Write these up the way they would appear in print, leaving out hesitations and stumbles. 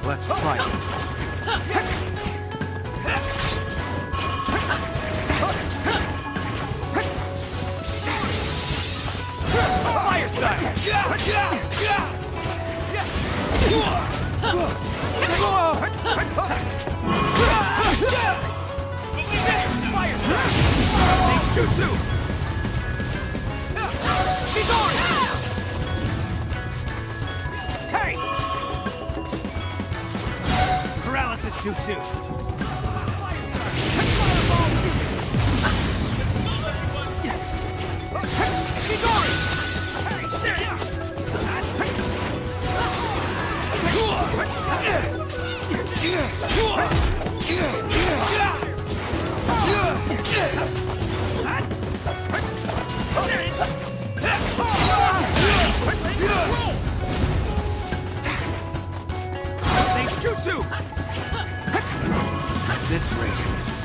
Let's fight. Fire style! Fire style! Sage Jutsu! Chidori! Hey! Paralysis Jutsu! Fireball Jutsu! Chidori! Sage Jutsu! At this rate.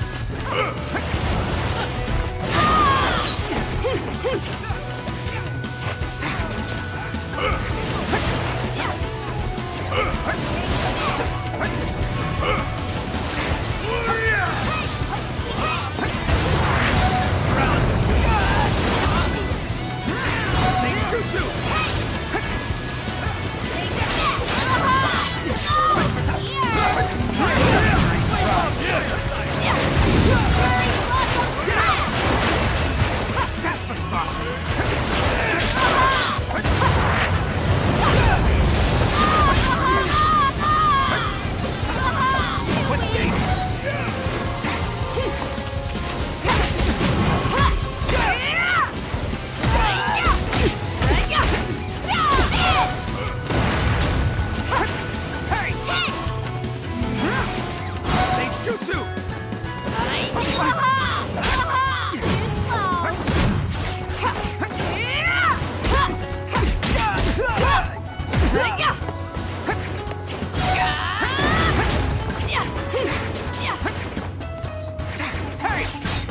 Sage Jutsu! That's the spot! Escape! Hey! Sage Jutsu! Hey!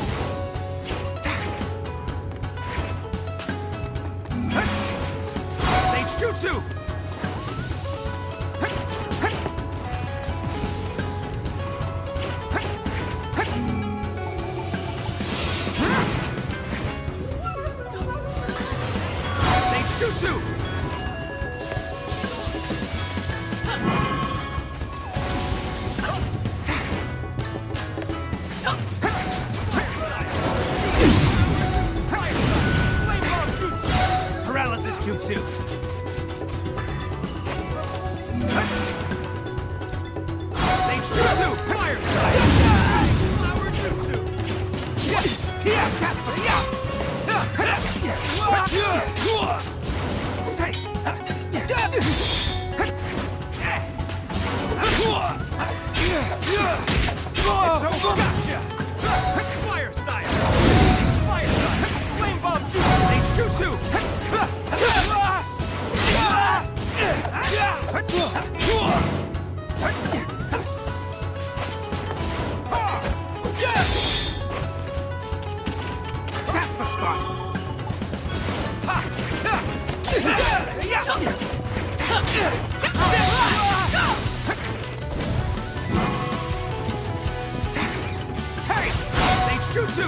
Sage Jutsu! Sage Jutsu! Paralysis Jutsu! Sage Jutsu! Fire style! Flower Jutsu! Yeah! Casper! It's over! Gotcha! Fire style! Fire style! Flame bomb Jutsu! Sage Jutsu! That's the spot! Hey! Sage Jutsu!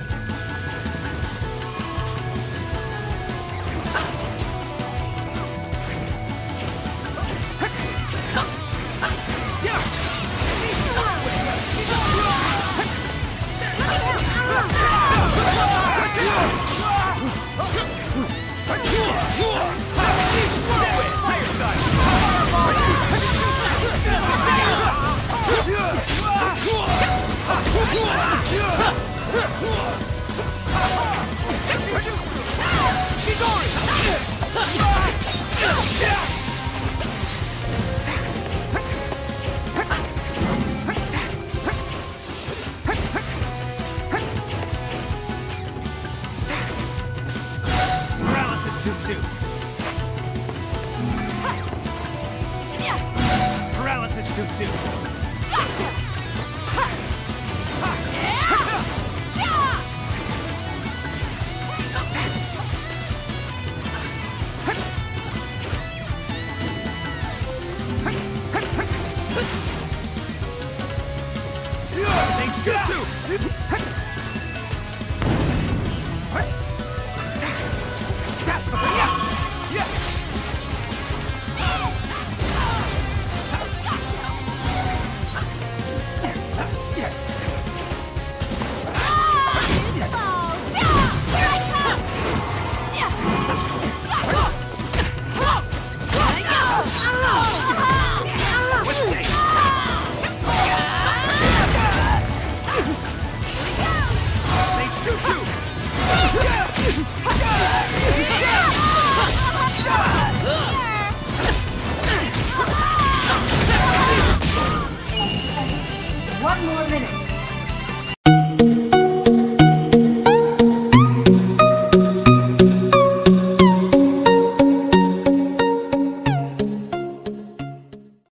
Paralysis Jutsu! Paralysis Jutsu! Gotcha! Jutsu! That's the thing! Yeah! One more minute.